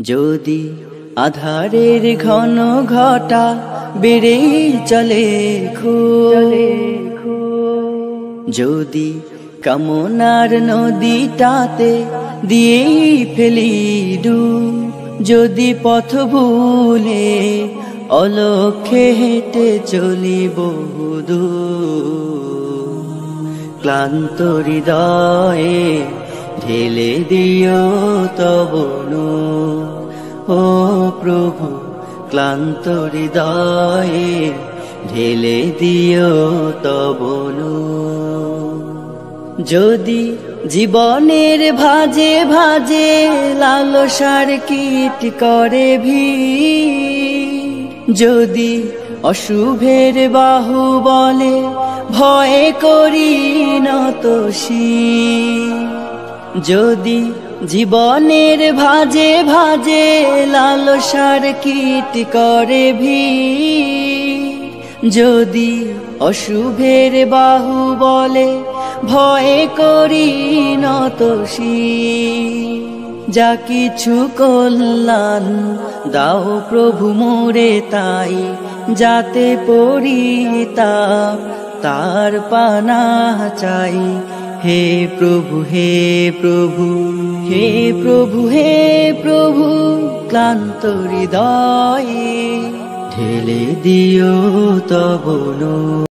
যদি আধারের ঘন ঘটা বেড়ে চলে যদি কামনার নদীটাতে দিয়ে ফেলি ডুব, যদি পথ ভুলে অলক্ষ্যে হেঁটে চলি বহুদূর, ক্লান্ত হৃদয়ে ঢেলে দিও তব নূর। ও প্রভু, ক্লান্ত হৃদয়ে ঢেলে দিও তব নূর। যদি জীবনের ভাজে ভাজে লালসার কীট করে ভিড়, যদি অশুভের বাহু বলে ভয় করি নত শির, যদি জীবনের ভাজে ভাজে লালসার কীট করে ভিড়, যদি অশুভের বাহু বলে ভয় করি নত শির, যা কিছু কল্যাণ দাও প্রভু মোরে তাই, যাতে পরিতাপ তার পানা চাই। হে প্রভু, হে প্রভু, হে প্রভু, হে প্রভু, ক্লান্ত হৃদয়ে ঢেলে দিও তব নূর।